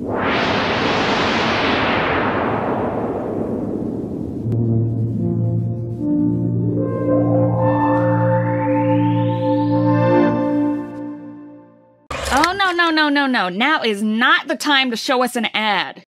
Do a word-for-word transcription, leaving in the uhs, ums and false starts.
Oh, no, no, no, no, no. Now is not the time to show us an ad.